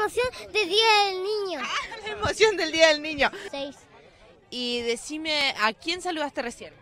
emoción del Día del Niño. La emoción del Día del Niño. 6. Y decime, ¿a quién saludaste recién?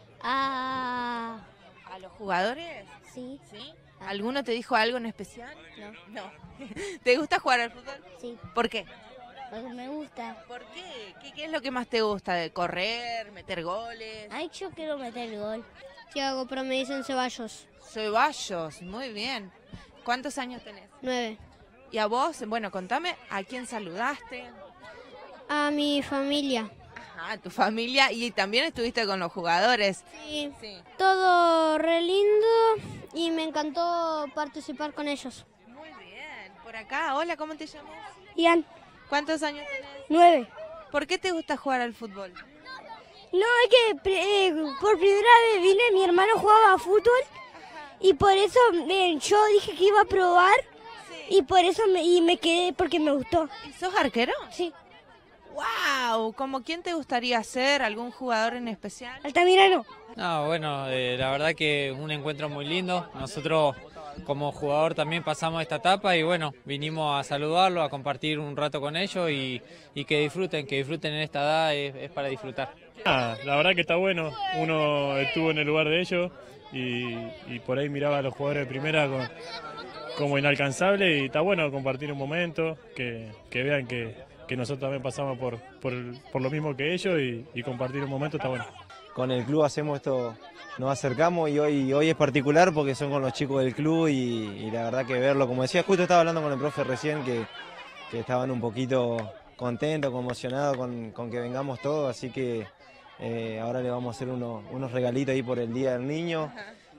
Ah, ¿A los jugadores? sí. ¿Sí? ¿Alguno te dijo algo en especial? No. No. ¿Te gusta jugar al fútbol? Sí, ¿Por qué? porque me gusta. ¿Por qué? ¿Qué es lo que más te gusta? ¿De correr, meter goles? Ay, yo quiero meter el gol. ¿Qué hago? Pero me dicen Ceballos. Ceballos, muy bien. ¿Cuántos años tenés? 9. Y a vos, bueno, contame, ¿a quién saludaste? A mi familia. Ajá, a tu familia, y también estuviste con los jugadores. Sí. Sí. Todo re lindo y me encantó participar con ellos. Muy bien. Por acá, hola, ¿cómo te llamas? Ian, ¿Cuántos años tenés? 9. ¿Por qué te gusta jugar al fútbol? No, es que por primera vez vine, mi hermano jugaba a fútbol y por eso yo dije que iba a probar y por eso me quedé porque me gustó. ¿Y sos arquero? Sí, ¡Wow! ¿Cómo quién te gustaría ser? ¿Algún jugador en especial? Altamirano. No, bueno, la verdad que un encuentro muy lindo. Nosotros como jugador también pasamos esta etapa y bueno, vinimos a saludarlo, a compartir un rato con ellos y que disfruten en esta edad, es para disfrutar. La verdad que está bueno, uno estuvo en el lugar de ellos y por ahí miraba a los jugadores de primera como inalcanzable y está bueno compartir un momento, que vean que nosotros también pasamos por lo mismo que ellos y compartir un momento está bueno. Con el club hacemos esto, nos acercamos y hoy es particular porque son con los chicos del club y la verdad que verlo, como decía, justo estaba hablando con el profe recién que estaban un poquito contentos, emocionados con que vengamos todos, así que ahora le vamos a hacer unos regalitos ahí por el Día del Niño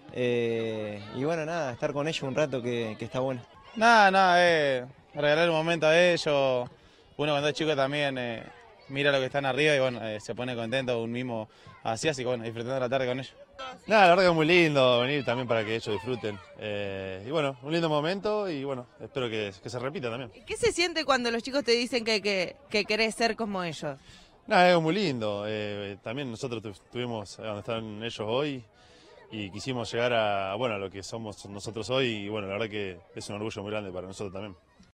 y bueno, nada, estar con ellos un rato que está bueno. Nada, regalar un momento a ellos, uno cuando es chico también mira lo que están arriba y bueno, se pone contento, un mismo así que bueno, disfrutando la tarde con ellos. Nada, la verdad que es muy lindo venir también para que ellos disfruten. Y bueno, un lindo momento y bueno, espero que se repita también. ¿Qué se siente cuando los chicos te dicen que querés ser como ellos? Nada, es muy lindo. También nosotros estuvimos donde están ellos hoy y quisimos llegar a lo que somos nosotros hoy y bueno, la verdad que es un orgullo muy grande para nosotros también.